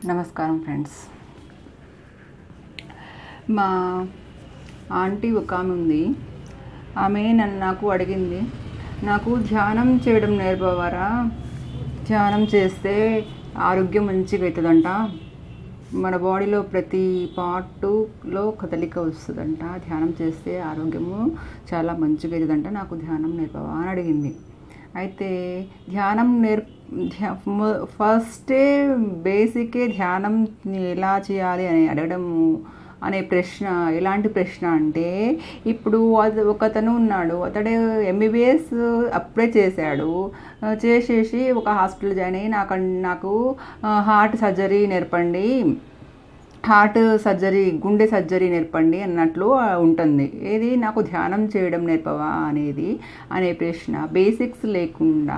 నమస్కారం ఫ్రెండ్స్. మా ఆంటీ ఒక ఆమె ఉంది. ఆమె నాకు అడిగింది, నాకు ధ్యానం చేయడం నేర్పవారా, ధ్యానం చేస్తే ఆరోగ్యం మంచిగా అవుతుందంట, మన బాడీలో ప్రతి పార్టులో కదలిక వస్తుందంట, ధ్యానం చేస్తే ఆరోగ్యము చాలా మంచిగా అవుతుందంట, నాకు ధ్యానం నేర్పవా అని అడిగింది. అయితే ధ్యానం ఫస్టే బేసికే ధ్యానం ఎలా చేయాలి అని అడగడము అనే ప్రశ్న ఎలాంటి ప్రశ్న అంటే, ఇప్పుడు ఒకతను ఉన్నాడు, అతడు ఎంబీబీఎస్ అప్పుడే చేశాడు, చేసేసి ఒక హాస్పిటల్ జాయిన్ అయ్యి నాకు హార్ట్ సర్జరీ నేర్పండి, హార్ట్ సర్జరీ గుండె సర్జరీ నేర్పండి అన్నట్లు ఉంటుంది. ఏది నాకు ధ్యానం చేయడం నేర్పవా అనే ప్రశ్న బేసిక్స్ లేకుండా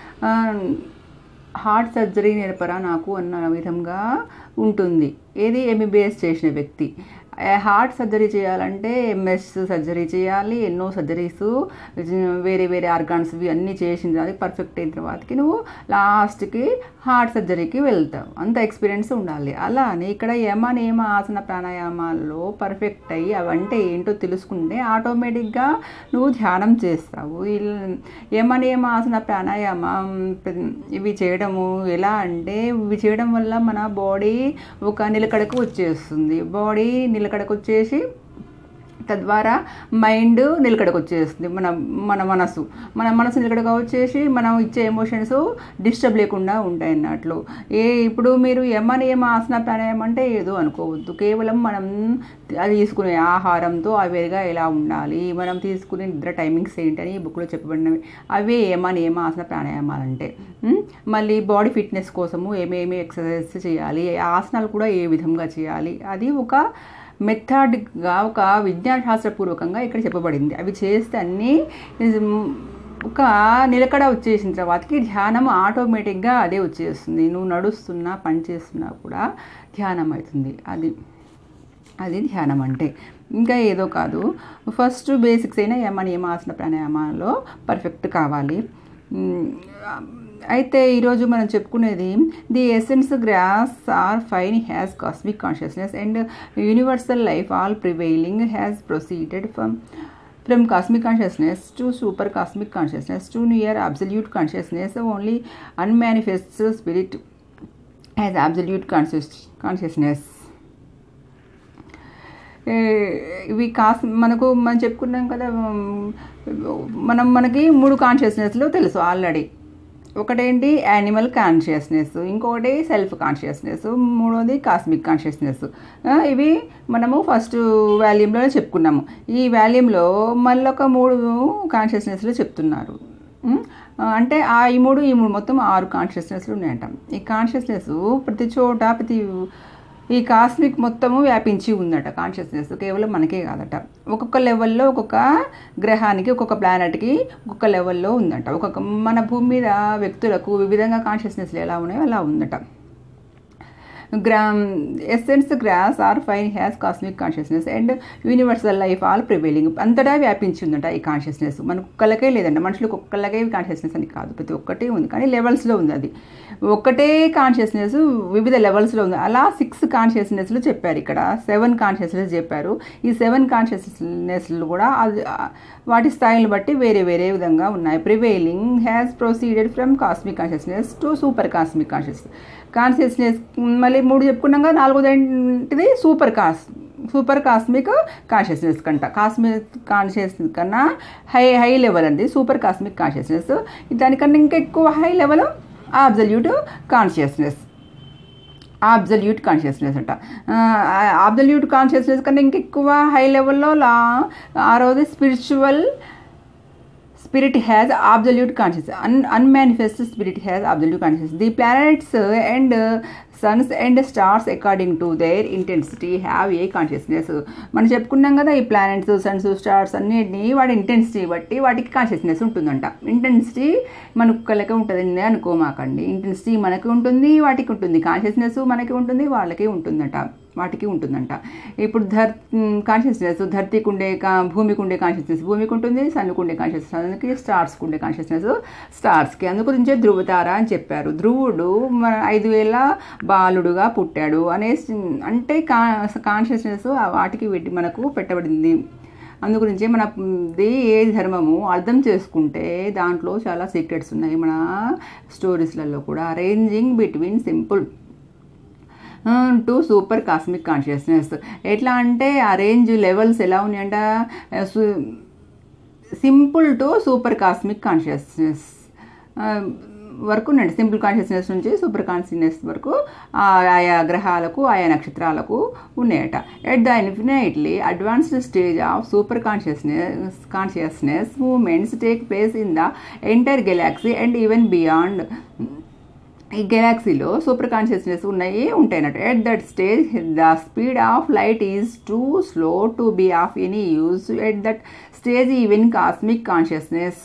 హార్ట్ సర్జరీ నేర్పరా నాకు అన్న విధంగా ఉంటుంది. ఏది ఎంబీబీఎస్ చేసిన వ్యక్తి హార్ట్ సర్జరీ చేయాలంటే ఎంఎస్ సర్జరీ చేయాలి, ఎన్నో సర్జరీస్ వేరే వేరే ఆర్గాన్స్ అన్నీ చేసిన తర్వాత పర్ఫెక్ట్ అయిన తర్వాతకి నువ్వు లాస్ట్కి హార్ట్ సర్జరీకి వెళ్తావు. అంత ఎక్స్పీరియన్స్ ఉండాలి. అలానే ఇక్కడ యమ నియమ ఆసన ప్రాణాయామాల్లో పర్ఫెక్ట్ అయ్యి అవంటే ఏంటో తెలుసుకుంటే ఆటోమేటిక్గా నువ్వు ధ్యానం చేస్తావు. యమ నియమ ఆసన ప్రాణాయామం ఇవి చేయడము ఎలా అంటే, ఇవి చేయడం వల్ల మన బాడీ ఒక నిలకడకు వచ్చేస్తుంది. బాడీ నిలకడకు వచ్చేసి తద్వారా మైండ్ నిలకడకు వచ్చేస్తుంది. మన మనసు నిలకడగా వచ్చేసి మనం ఇచ్చే ఎమోషన్స్ డిస్టర్బ్ లేకుండా ఉంటాయి అన్నట్లు. ఇప్పుడు మీరు యమ నియమ ఆసన ప్రాణాయామం అంటే ఏదో అనుకోవద్దు. కేవలం మనం అది తీసుకునే ఆహారంతో అవేగా ఎలా ఉండాలి, మనం తీసుకునే నిద్ర టైమింగ్స్ ఏంటని ఈ బుక్లో చెప్పబడినవి అవే యమ నియమ ఆసన ప్రాణాయామాలు అంటే. మళ్ళీ బాడీ ఫిట్నెస్ కోసము ఏమేమి ఎక్సర్సైజ్ చేయాలి, ఆసనాలు కూడా ఏ విధంగా చేయాలి, అది ఒక మెథడ్గా ఒక విజ్ఞానశాస్త్రపూర్వకంగా ఇక్కడ చెప్పబడింది. అవి చేస్తే అన్నీ ఒక నిలకడ వచ్చేసిన తర్వాతకి ధ్యానం ఆటోమేటిక్గా అదే వచ్చేస్తుంది. నువ్వు నడుస్తున్నా పని చేస్తున్నా కూడా ధ్యానం అవుతుంది. అది ధ్యానం అంటే ఇంకా ఏదో కాదు. ఫస్ట్ బేసిక్స్ అయినా యమ నియమ ఆసన ప్రాణాయామాల్లో పర్ఫెక్ట్ కావాలి. అయితే ఈరోజు మనం చెప్పుకునేది the essence gross or fine has cosmic consciousness and universal life all prevailing has proceeded from cosmic consciousness to super cosmic consciousness to near absolute consciousness. Only unmanifest spirit has absolute consciousness. ఇవి మనం చెప్పుకున్నాం కదా, మనకి 3 కాన్షియస్నెస్లు తెలుసు already. ఒకటేంటి animal consciousness, ఇంకొకటి self consciousness, మూడోది cosmic consciousness. ఇవి మనము ఫస్ట్ వాల్యూమ్లోనే చెప్పుకున్నాము. ఈ వాల్యూమ్లో మళ్ళీ ఒక 3 కాన్షియస్నెస్లు చెప్తున్నారు. అంటే ఈ మూడు మొత్తం 6 కాన్షియస్నెస్లు ఉన్నాయంట. ఈ కాన్షియస్నెస్ ప్రతి చోట ఈ కాస్మిక్ మొత్తము వ్యాపించి ఉందట. కాన్షియస్నెస్ కేవలం మనకే కాదట, ఒక్కొక్క లెవెల్లో ఒక్కొక్క గ్రహానికి ఒక్కొక్క ప్లానెట్కి ఒక్కొక్క లెవెల్లో ఉందట. మన భూమి మీద వ్యక్తులకు వివిధంగా కాన్షియస్నెస్లు ఎలా ఉన్నాయో అలా ఉందట. Essence gross or fine has cosmic consciousness and universal life all prevailing. అంతటా వ్యాపించి ఉందట ఈ కాన్షియస్నెస్. మనకు ఒక్కళ్ళకే లేదంట, మనుషులకు ఒక్కళ్ళకే కాన్షియస్నెస్ అని కాదు, ప్రతి ఒక్కటి ఉంది, కానీ లెవెల్స్లో ఉంది. అది ఒక్కటే కాన్షియస్నెస్ వివిధ లెవెల్స్లో ఉంది. అలా 6 కాన్షియస్నెస్లు చెప్పారు ఇక్కడ, 7 కాన్షియస్నెస్ చెప్పారు. ఈ 7 కాన్షియస్నెస్లు కూడా వాటి స్థాయిని బట్టి వేరే వేరే విధంగా ఉన్నాయి. Prevailing has proceeded from cosmic consciousness to super cosmic consciousness. మళ్ళీ 3 చెప్పుకున్నాం కదా, 4ది సూపర్ కాస్మిక్ కాన్షియస్నెస్ కంట. కాస్మిక్ కాన్షియస్నెస్ కన్నా హై లెవెల్ అండి సూపర్ కాస్మిక్ కాన్షియస్నెస్. దానికన్నా ఇంకా ఎక్కువ హై లెవెల్ అబ్సల్యూట్ కాన్షియస్నెస్ అంట. అబ్సల్యూట్ కాన్షియస్నెస్ కన్నా ఇంకెక్కువ హై లెవెల్లో 6వది spirit has absolute consciousness. Unmanifest spirit has absolute consciousness. The planets and suns and stars according to their intensity have a consciousness. మనం చెప్పుకున్నాం కదా, ఈ ప్లానెట్స్, సన్స్, స్టార్స్ అన్నిటినీ వాటి ఇంటెన్సిటీ బట్టి వాటికి కాన్షియస్నెస్ ఉంటుందంట. ఇంటెన్సిటీ మనకు ఒక్కళ్ళకే ఉంటుంది అనుకోమాకండి. ఇంటెన్సిటీ మనకి ఉంటుంది, వాటికి ఉంటుంది. కాన్షియస్నెస్ మనకి ఉంటుంది, వాళ్ళకి ఉంటుందట. వాటికి ఉంటుందంట. ఇప్పుడు కాన్షియస్నెస్ ధర్తీకి ఉండే భూమికి ఉండే కాన్షియస్నెస్ భూమికి ఉంటుంది, సన్నుకు ఉండే కాన్షియస్నెస్ అందుకే, స్టార్స్కి ఉండే కాన్షియస్నెస్ స్టార్స్కి. అందుగురించే ధ్రువతార అని చెప్పారు. ధ్రువుడు 5000 బాలుడుగా పుట్టాడు అంటే కాన్షియస్నెస్ వాటికి మనకు పెట్టబడింది. అందుగురించి మనది ఏ ధర్మము అర్థం చేసుకుంటే దాంట్లో చాలా సీక్రెట్స్ ఉన్నాయి మన స్టోరీస్లలో కూడా. Arranging between simple to super cosmic consciousness. ఎట్లా అంటే ఆ రేంజ్ లెవెల్స్ ఎలా ఉన్నాయంట, simple to super cosmic consciousness వరకు ఉండండి. సింపుల్ కాన్షియస్నెస్ నుంచి సూపర్ కాన్షియస్నెస్ వరకు ఆయా గ్రహాలకు ఆయా నక్షత్రాలకు ఉన్నాయట. At the infinitely advanced stage of super consciousness moments take place in the entire galaxy and even beyond. ఈ గెలాక్సీలో సూపర్ కాన్షియస్నెస్ ఉంటాయన్నట్టు. At that stage the speed of light is too slow to be of any use. At that stage even cosmic consciousness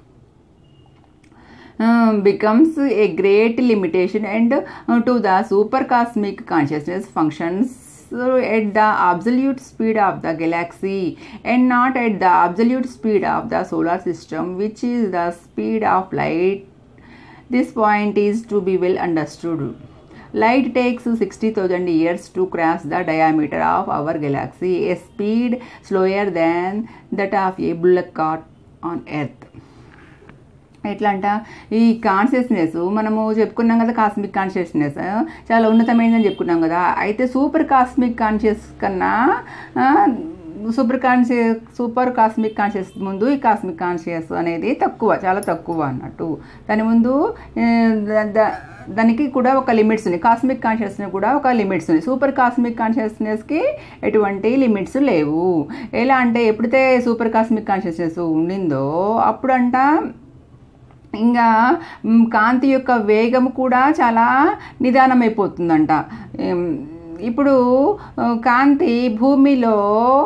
becomes a great limitation and to the super cosmic consciousness functions at the absolute speed of the galaxy and not at the absolute speed of the solar system, which is the speed of light. This point is to be well understood. Light takes 60,000 years to cross the diameter of our galaxy, a speed slower than that of a bullock cart on earth. ఎట్లా అంట, ఈ consciousness మనము చెప్పుకున్నాం కదా, cosmic consciousness చాలా ఉన్నతమైనదని చెప్పుకున్నాం కదా. అయితే సూపర్ కాస్మిక్ కాన్షియస్ కన్నా సూపర్ కాస్మిక్ కాన్షియస్ ముందు ఈ కాస్మిక్ కాన్షియస్ అనేది చాలా తక్కువ అన్నట్టు. దాని ముందు దానికి కూడా ఒక లిమిట్స్ ఉన్నాయి. కాస్మిక్ కాన్షియస్నెస్ కూడా ఒక లిమిట్స్ ఉన్నాయి. సూపర్ కాస్మిక్ కాన్షియస్నెస్కి ఎటువంటి లిమిట్స్ లేవు. ఎలా అంటే ఎప్పుడైతే సూపర్ కాస్మిక్ కాన్షియస్నెస్ ఉండిందో అప్పుడంట ఇంకా కాంతి యొక్క వేగం కూడా చాలా నిదానమైపోతుందంట. ఇప్పుడు భూమిలో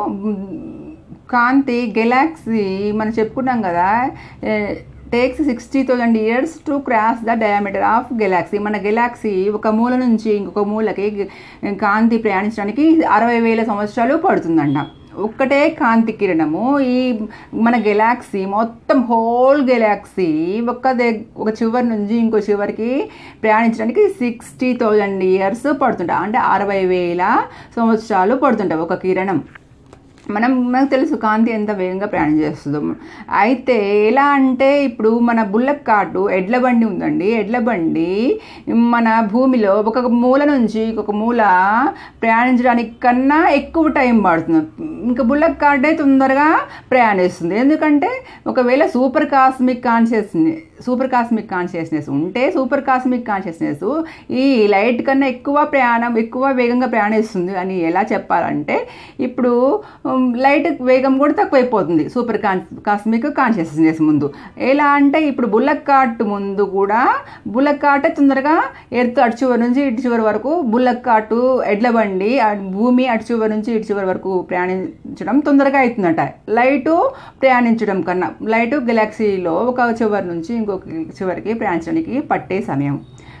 గెలాక్సీ మనం చెప్పుకున్నాం కదా, takes 60,000 years to cross the diameter of galaxy. మన గెలాక్సీ ఒక మూల నుంచి ఇంకొక మూలకి కాంతి ప్రయాణించడానికి 60,000 సంవత్సరాలు పడుతుందంట. ఒక్కటే కాంతి కిరణము ఈ మన గెలాక్సీ మొత్తం హోల్ గెలాక్సీ ఒక చివరి నుంచి ఇంకో చివరికి ప్రయాణించడానికి 60,000 years పడుతుంట. అంటే 60,000 సంవత్సరాలు పడుతుంట ఒక కిరణం. మనకు తెలుసు కాంతి ఎంత వేగంగా ప్రయాణం చేస్తుందో. అయితే ఎలా అంటే ఇప్పుడు మన బుల్లక్ కార్టు ఎడ్ల బండి ఉందండి. ఎడ్ల బండి మన భూమిలో ఒక మూల నుంచి ఇంకొక మూల ప్రయాణించడానికి కన్నా ఎక్కువ టైం పడుతుంది. ఇంకా బుల్లక్ కార్డే తొందరగా ప్రయాణిస్తుంది. ఎందుకంటే ఒకవేళ సూపర్ కాస్మిక్ కాన్షియస్నెస్ ఉంటే సూపర్ కాస్మిక్ కాన్షియస్నెస్ ఈ లైట్ కన్నా ఎక్కువ వేగంగా ప్రయాణిస్తుంది అని ఎలా చెప్పాలంటే, ఇప్పుడు లైట్ వేగం కూడా తక్కువైపోతుంది సూపర్ కాస్మిక్ కాన్షియస్నెస్ ముందు. ఎలా అంటే ఇప్పుడు బుల్లక్ కార్ట్ ముందు కూడా బుల్లక్ కార్టే తొందరగా ఎర్త్ అటు చివరి నుంచి ఇటు చివరి వరకు, బుల్లక్ కార్టు ఎడ్ల బండి భూమి అటు చివరి నుంచి ఇటు చివరి వరకు ప్రయాణించడం తొందరగా అవుతుందట లైటు ప్రయాణించడం కన్నా. లైటు గెలాక్సీలో ఒక చివరి నుంచి ఇంకొక చివరికి ప్రయాణించడానికి పట్టే సమయం.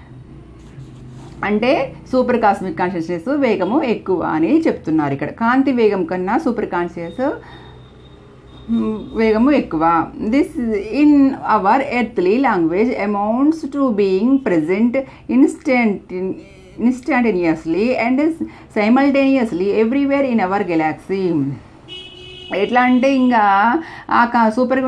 అంటే సూపర్ కాస్మిక్ కాన్షియస్నెస్ వేగము ఎక్కువ అని చెప్తున్నారు ఇక్కడ. కాంతి వేగం కన్నా సూపర్ కాన్షియస్ వేగము ఎక్కువ. This in our earthly language amounts to being present instantaneously and simultaneously everywhere in our galaxy. ఎట్లా అంటే ఇంకా ఆ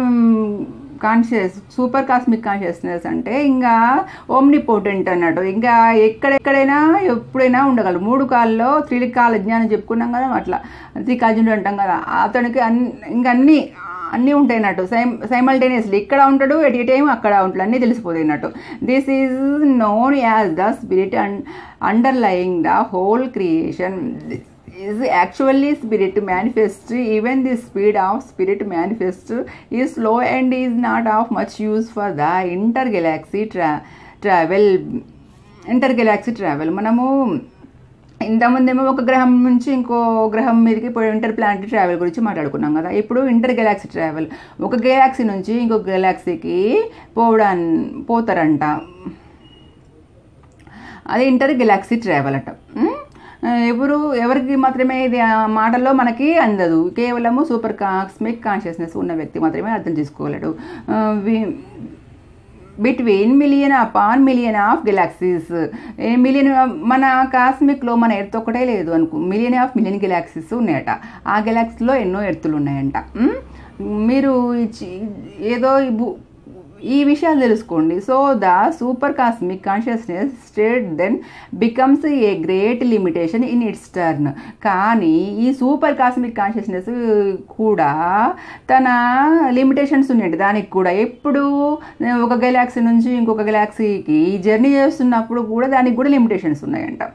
సూపర్ కాస్మిక్ కాన్షియస్నెస్ అంటే ఇంకా ఓమ్నిపోటెంట్ అన్నట్టు. ఇంకా ఎక్కడెక్కడైనా ఎప్పుడైనా ఉండగలరు. 3 కాళ్ళలో త్రికాల జ్ఞానం చెప్పుకున్నాం కదా, అట్లా త్రికాజుడు అంటాం కదా, అతనికి ఇంకా అన్నీ ఉంటాయి అన్నట్టు. సైమల్టేనియస్లీ ఇక్కడ ఉంటాడు, ఎట్ ఏ టైం అక్కడ ఉంటాడు, అన్నీ తెలిసిపోతాయి అన్నట్టు. This is known as the spirit underlying the whole creation. is actually spirit manifest. Even the speed of spirit manifest is slow and is not of much use for the intergalaxy travel. మనము ఇంతకుముందేమో ఒక గ్రహం నుంచి ఇంకో గ్రహం మీదకి inter planetary travel గురించి మాట్లాడుకున్నాం కదా. ఇప్పుడు ఇంటర్ గెలాక్సీ ట్రావెల్, ఒక గెలాక్సీ నుంచి ఇంకొక గెలాక్సీకి పోతారంట. అది ఇంటర్ గెలాక్సీ ట్రావెల్ అట. ఎవరికి మాత్రమే ఇది మాటల్లో మనకి అందదు. కేవలము సూపర్ కాస్మిక్ కాన్షియస్నెస్ ఉన్న వ్యక్తి మాత్రమే అర్థం చేసుకోగలడు. Between million upon million of galaxies, million మన కాస్మిక్లో మన ఎర్త్ ఒకటే లేదు అనుకో, మిలియన్ గెలాక్సీస్ ఉన్నాయట. ఆ గెలాక్సీలో ఎన్నో ఎర్తులు ఉన్నాయంట. మీరు ఏదో ఈ విషయాలు తెలుసుకోండి. So the super cosmic consciousness state then becomes a great limitation in its turn. కానీ ఈ సూపర్ కాస్మిక్ కాన్షియస్నెస్ కూడా తన లిమిటేషన్స్ ఉన్నాయండి. దానికి కూడా ఎప్పుడు ఒక గెలాక్సీ నుంచి ఇంకొక గెలాక్సీకి జర్నీ చేస్తున్నప్పుడు కూడా దానికి కూడా లిమిటేషన్స్ ఉన్నాయంట.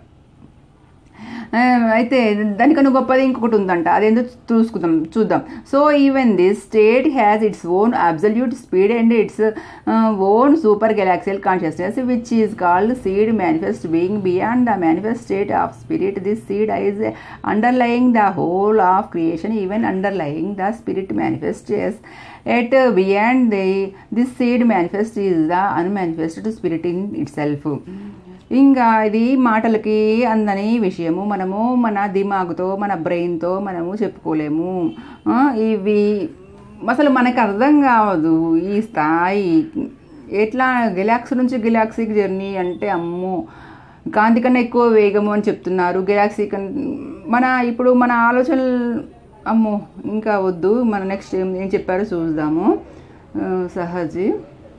అయితే దానికన్నా గొప్పది ఇంకొకటి ఉందంట, అదేందో చూద్దాం. So even this state has its own absolute speed and its own super galaxial consciousness which is called seed manifest being beyond the manifest state of spirit. This seed is underlying the whole of creation, even underlying the spirit manifests. Yet beyond this seed manifest is the unmanifested spirit in itself. ఇంకా ఇది మాటలకి అందని విషయము. మనము మన దిమాగుతో మన బ్రెయిన్తో మనము చెప్పుకోలేము. ఇవి అసలు మనకు అర్థం కావదు. ఈ స్థాయి ఎట్లా గెలాక్సీ నుంచి గెలాక్సీకి జర్నీ అంటే అమ్మో కాంతి కన్నా ఎక్కువ వేగము అని చెప్తున్నారు. గెలాక్సీ ఇప్పుడు మన ఆలోచనలు అమ్మో ఇంకా వద్దు. మన నెక్స్ట్ ఏం చెప్పారో చూద్దాము. Sahaji,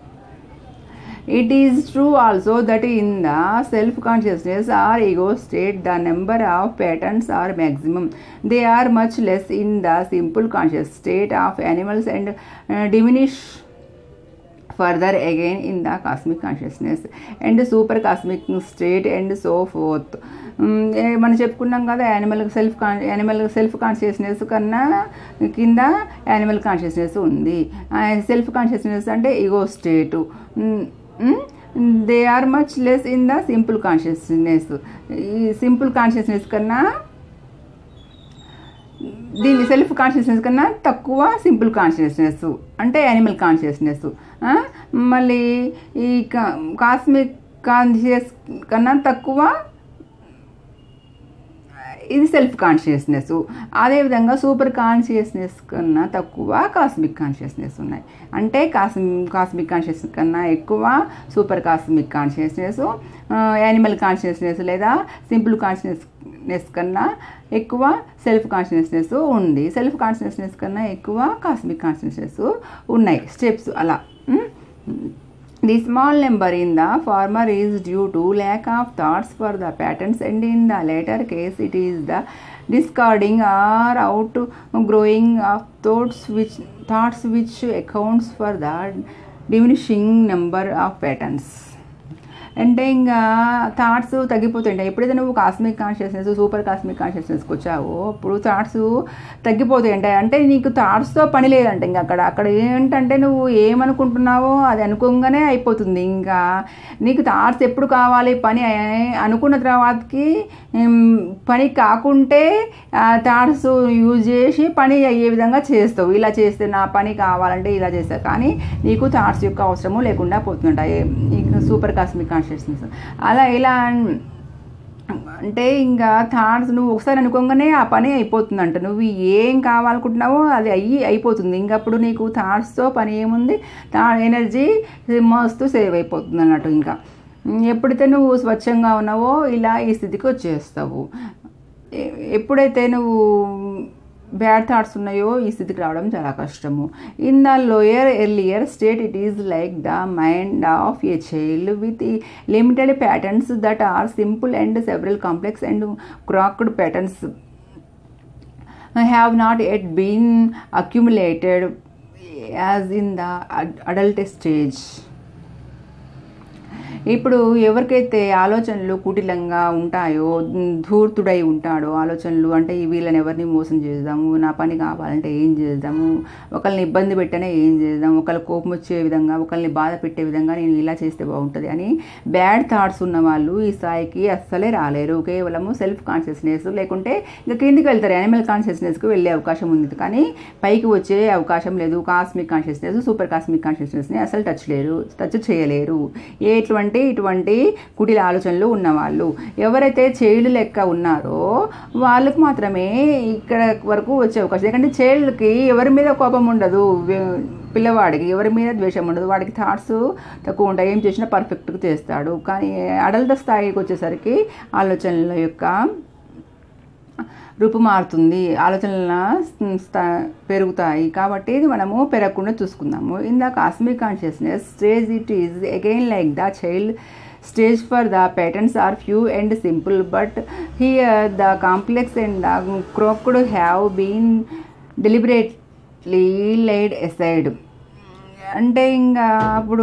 it is true also that in the self-consciousness or ego state the number of patterns are maximum. They are much less in the simple conscious state of animals and diminish further again in the cosmic consciousness and super cosmic state and so forth. మనం చెప్పుకున్నాం కదా, animal self consciousness కన్నా కింద animal consciousness ఉంది. Self consciousness అంటే ego state. They are much less in the simple consciousness. ఈ simple consciousness కన్నా దీని సెల్ఫ్ కాన్షియస్నెస్ కన్నా తక్కువ సింపుల్ కాన్షియస్నెస్ అంటే యానిమల్ కాన్షియస్నెస్. మళ్ళీ ఈ కాస్మిక్ కాన్షియస్ కన్నా తక్కువ ఇది సెల్ఫ్ కాన్షియస్నెస్. అదేవిధంగా సూపర్ కాన్షియస్నెస్ కన్నా తక్కువ కాస్మిక్ కాన్షియస్నెస్ ఉన్నాయి. అంటే కాస్మిక్ కాన్షియస్నెస్ కన్నా ఎక్కువ super cosmic consciousness, animal consciousness లేదా సింపుల్ కాన్షియస్నెస్ కన్నా ఎక్కువ సెల్ఫ్ కాన్షియస్నెస్ ఉంది. సెల్ఫ్ కాన్షియస్నెస్ కన్నా ఎక్కువ కాస్మిక్ కాన్షియస్నెస్ ఉన్నాయి. స్టెప్స్ అలా. The small number in the former is due to lack of thoughts for the patterns, and in the latter case it is the discarding or outgrowing of thoughts which accounts for the diminishing number of patterns. అంటే ఇంకా thoughts తగ్గిపోతుంటాయి. ఎప్పుడైతే నువ్వు cosmic consciousness super cosmic కాన్షియస్నెస్కి వచ్చావో అప్పుడు thoughts తగ్గిపోతాయంటాయి. అంటే నీకు థాట్స్తో పని లేదంట. ఇంకా అక్కడ ఏంటంటే నువ్వు ఏమనుకుంటున్నావో అది అనుకోగానే అయిపోతుంది. ఇంకా నీకు థాట్స్ ఎప్పుడు కావాలి, పని అనుకున్న తర్వాతకి పని కాకుంటే థాట్స్ యూజ్ చేసి పని అయ్యే విధంగా చేస్తావు. ఇలా చేస్తే నా పని కావాలంటే ఇలా చేస్తావు, కానీ నీకు థాట్స్ యొక్క అవసరము లేకుండా పోతుంటాయి సూపర్ కాస్మిక్ కాన్షియస్నెస్. అలా ఇలా అంటే ఇంకా థాట్స్ నువ్వు ఒకసారి అనుకోగానే ఆ పని అయిపోతుందంట. నువ్వు ఏం కావాలనుకుంటున్నావో అది అయిపోతుంది. ఇంకా అప్పుడు నీకు థాట్స్తో పని ఏముంది, ఎనర్జీ మస్తు సేవ్ అయిపోతుంది అన్నట్టు. ఇంకా ఎప్పుడైతే నువ్వు స్వచ్ఛంగా ఉన్నావో ఇలా ఈ స్థితికి వచ్చేస్తావు. ఎప్పుడైతే నువ్వు బ్యాడ్ థాట్స్ ఉన్నాయో ఈ స్థితికి రావడం చాలా కష్టము. In the lower earlier state it is like the mind of a child with limited patterns that are simple and several complex and cracked patterns have not yet been accumulated as in the adult stage. ఇప్పుడు ఎవరికైతే ఆలోచనలు కుటిలంగా ఉంటాయో, ధూర్తుడై ఉంటాడో ఆలోచనలు, అంటే వీళ్ళని ఎవరిని మోసం చేద్దాము, నా పని కావాలంటే ఏం చేద్దాము, ఒకళ్ళని ఇబ్బంది పెట్టనే ఏం చేద్దాం, ఒకళ్ళ కోపం వచ్చే విధంగా, ఒకళ్ళని బాధ పెట్టే విధంగా నేను ఇలా చేస్తే బాగుంటుంది అని బ్యాడ్ థాట్స్ ఉన్న వాళ్ళు ఈ స్థాయికి అస్సలే రాలేరు. కేవలము సెల్ఫ్ కాన్షియస్నెస్ లేకుంటే ఇంకా కిందికి వెళ్తారు, యానిమల్ కాన్షియస్నెస్కి వెళ్ళే అవకాశం ఉంది, కానీ పైకి వచ్చే అవకాశం లేదు. కాస్మిక్ కాన్షియస్నెస్ సూపర్ కాస్మిక్ కాన్షియస్నెస్ని అసలు టచ్ చేయలేరు. ఇటువంటి కుటిల ఆలోచనలు ఉన్నవాళ్ళు. ఎవరైతే చైల్డ్ లెక్క ఉన్నారో వాళ్ళకు మాత్రమే ఇక్కడ వరకు వచ్చే అవకాశం. ఎందుకంటే చైల్డ్కి ఎవరి మీద కోపం ఉండదు, పిల్లవాడికి ఎవరి మీద ద్వేషం ఉండదు, వాడికి థాట్స్ తక్కువ ఉంటాయి, ఏం చేసినా పర్ఫెక్ట్గా చేస్తాడు. కానీ అడల్ట్ స్థాయికి వచ్చేసరికి ఆలోచనల యొక్క రూపు మారుతుంది, ఆలోచనల పెరుగుతాయి. కాబట్టి ఇది మనము పెరగకుండా చూసుకుందాము. In the cosmic consciousness stage it is again like the child stage for the patterns are few and simple, but here the complex and the crooked have been deliberately laid aside. అంటే ఇంకా అప్పుడు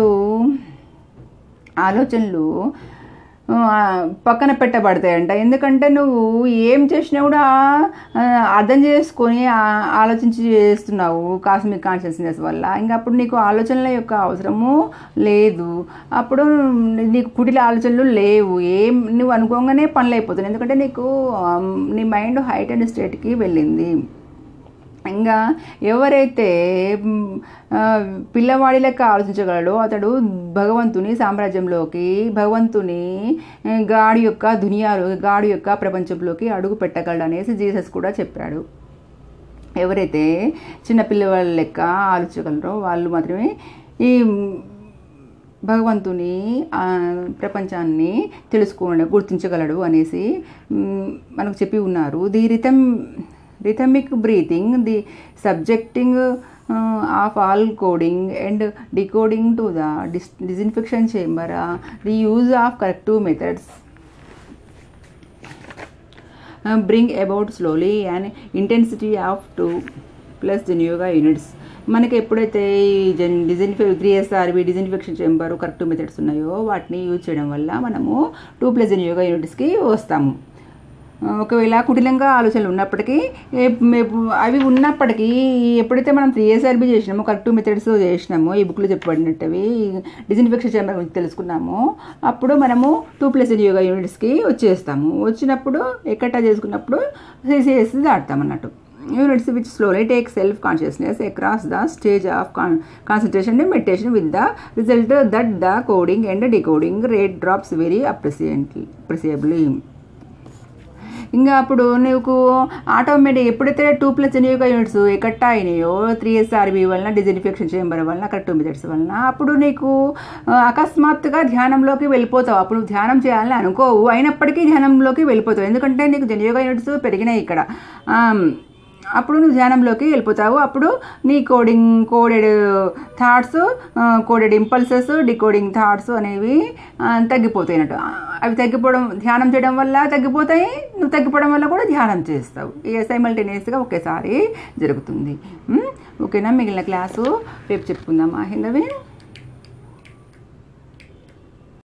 ఆలోచనలు పక్కన పెట్టబడతాయంట. ఎందుకంటే నువ్వు ఏం చేసినా కూడా అర్థం చేసుకొని ఆలోచించి చేస్తున్నావు కాస్మిక్ కాన్షియస్నెస్ వల్ల. ఇంకా అప్పుడు నీకు ఆలోచనల యొక్క అవసరము లేదు, అప్పుడు నీకు కుటిల ఆలోచనలు లేవు, ఏం నువ్వు అనుకోగానే పనులు అయిపోతున్నాయి. ఎందుకంటే నీకు నీ మైండ్ హైట్ అండ్ స్టేట్కి వెళ్ళింది. ఇంకా ఎవరైతే పిల్లవాడి లెక్క ఆలోచించగలడో అతడు భగవంతుని సామ్రాజ్యంలోకి, భగవంతుని గాడి యొక్క దునియాలో, గాడి యొక్క ప్రపంచంలోకి అడుగు పెట్టగలడు అనేసి జీసస్ కూడా చెప్పాడు. ఎవరైతే చిన్న పిల్లవాళ్ళ లెక్క ఆలోచించగలరో వాళ్ళు మాత్రమే ఈ భగవంతుని ప్రపంచాన్ని గుర్తించగలడు అనేసి మనకు చెప్పి ఉన్నారు. The rhythmic breathing, the subjecting of all coding and decoding to the disinfection chamber, the use of corrective methods bring about slowly an intensity of 2+ Zen Yoga units. మనకి ఎప్పుడైతే ఈ 3SRB disinfection chamber corrective methods ఉన్నాయో వాటిని use చేయడం వల్ల మనము 2+ Zen Yoga యూనిట్స్కి వస్తాము. ఒకవేళ కుటిలంగా ఆలోచనలు ఉన్నప్పటికీ అవి ఉన్నప్పటికీ ఎప్పుడైతే మనం 3SRB చేసినామో, కరెక్టివ్ మెథడ్స్ చేసినామో, ఈ బుక్లో చెప్పబడినట్టువి డిజిన్ఫెక్షన్ చేంబర్ గురించి తెలుసుకున్నామో అప్పుడు మనము 2+ Zen Yoga యూనిట్స్కి వచ్చేస్తాము. వచ్చినప్పుడు ఎక్కట చేసుకున్నప్పుడు CCS దాటుతాం అన్నట్టు. Units which slowly take self-consciousness across the stage of concentration and meditation, with the result that the coding and decoding rate drops very appreciably. ఇంకా అప్పుడు నీకు ఆటోమేటిక్ ఎప్పుడైతే 2+ Zen Yoga యూనిట్స్ ఎక్కట అయినాయో 3SRB వలన, డిజిన్ఫెక్షన్ చేంబర్ వలన, corrective methods వలన, అప్పుడు నీకు అకస్మాత్తుగా ధ్యానంలోకి వెళ్ళిపోతావు. అప్పుడు ధ్యానం చేయాలని అనుకోవు, అయినప్పటికీ ధ్యానంలోకి వెళ్ళిపోతావు. ఎందుకంటే నీకు Zen Yoga యూనిట్స్ పెరిగినాయి ఇక్కడ. అప్పుడు నువ్వు ధ్యానంలోకి వెళ్ళిపోతావు. అప్పుడు నీ coded thoughts, coded impulses, decoding thoughts అనేవి తగ్గిపోతాయి అన్నట్టు. అవి తగ్గిపోవడం, ధ్యానం చేయడం వల్ల తగ్గిపోతాయి, నువ్వు తగ్గిపోవడం వల్ల కూడా ధ్యానం చేస్తావు. ఇక సైమల్టేనియస్గా ఒకేసారి జరుగుతుంది. ఓకేనా? మిగిలిన క్లాసు రేపు చెప్పుకుందామా హిందవి.